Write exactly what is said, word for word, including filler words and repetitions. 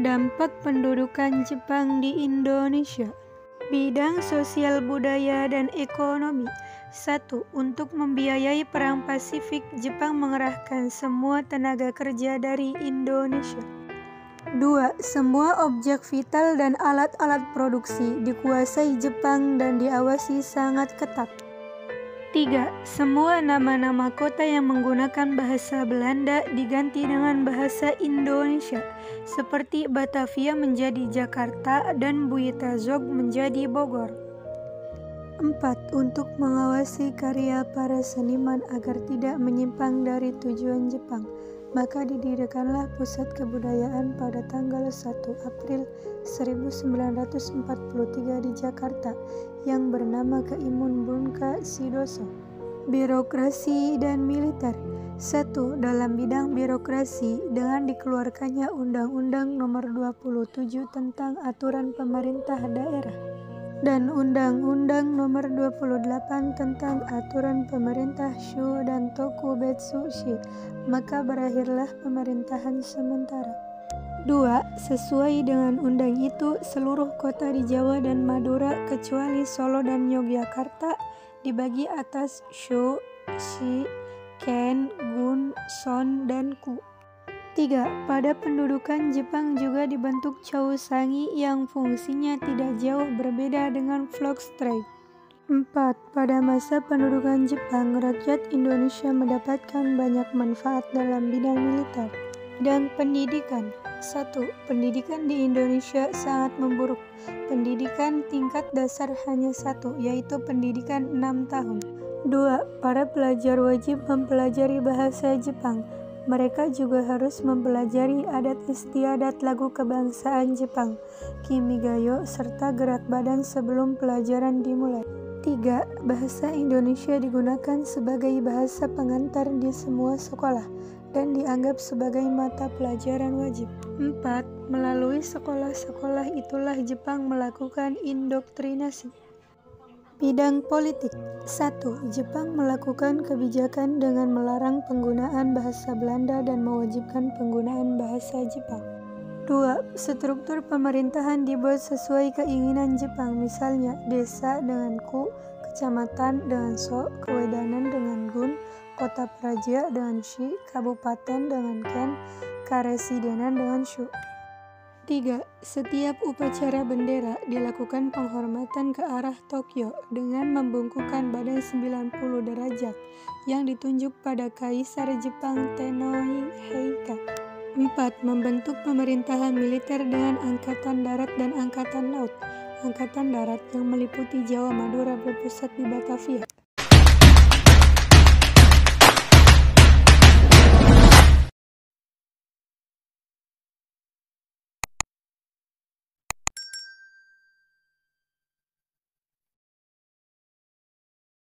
Dampak pendudukan Jepang di Indonesia. Bidang sosial budaya dan ekonomi. Satu. Untuk membiayai Perang Pasifik, Jepang mengerahkan semua tenaga kerja dari Indonesia. Dua. Semua objek vital dan alat-alat produksi dikuasai Jepang dan diawasi sangat ketat. Tiga. Semua nama-nama kota yang menggunakan bahasa Belanda diganti dengan bahasa Indonesia, seperti Batavia menjadi Jakarta dan Buitazog menjadi Bogor. Empat. Untuk mengawasi karya para seniman agar tidak menyimpang dari tujuan Jepang, maka didirikanlah Pusat Kebudayaan pada tanggal satu April seribu sembilan ratus empat puluh tiga di Jakarta yang bernama Keimun Bunka Sidoso. Birokrasi dan militer. Satu. Dalam bidang birokrasi, dengan dikeluarkannya Undang-Undang Nomor dua puluh tujuh tentang Aturan Pemerintah Daerah dan Undang-Undang Nomor dua puluh delapan tentang Aturan Pemerintah Shu dan Tokubetsu Shi, maka berakhirlah pemerintahan sementara. Dua. Sesuai dengan undang itu, seluruh kota di Jawa dan Madura kecuali Solo dan Yogyakarta dibagi atas Shu, Shi, Ken, Gun, Son, dan Ku. Tiga. Pada pendudukan Jepang juga dibentuk Chousangi yang fungsinya tidak jauh berbeda dengan Volkstrade. Empat. Pada masa pendudukan Jepang, rakyat Indonesia mendapatkan banyak manfaat dalam bidang militer dan pendidikan. Satu. Pendidikan di Indonesia sangat memburuk. Pendidikan tingkat dasar hanya satu, yaitu pendidikan enam tahun. Dua. Para pelajar wajib mempelajari bahasa Jepang. Mereka juga harus mempelajari adat istiadat lagu kebangsaan Jepang, Kimigayo, serta gerak badan sebelum pelajaran dimulai. Tiga. Bahasa Indonesia digunakan sebagai bahasa pengantar di semua sekolah dan dianggap sebagai mata pelajaran wajib. Empat. Melalui sekolah-sekolah itulah Jepang melakukan indoktrinasi. Bidang politik. Satu. Jepang melakukan kebijakan dengan melarang penggunaan bahasa Belanda dan mewajibkan penggunaan bahasa Jepang. Dua. Struktur pemerintahan dibuat sesuai keinginan Jepang, misalnya desa dengan ku, kecamatan dengan so, kewedanan dengan gun, kota praja dengan shi, kabupaten dengan ken, karesidenan dengan shu. Tiga. Setiap upacara bendera dilakukan penghormatan ke arah Tokyo dengan membungkukkan badan sembilan puluh derajat yang ditunjuk pada Kaisar Jepang Tennohei-heika. Empat. Membentuk pemerintahan militer dengan angkatan darat dan angkatan laut. Angkatan darat yang meliputi Jawa Madura berpusat di Batavia.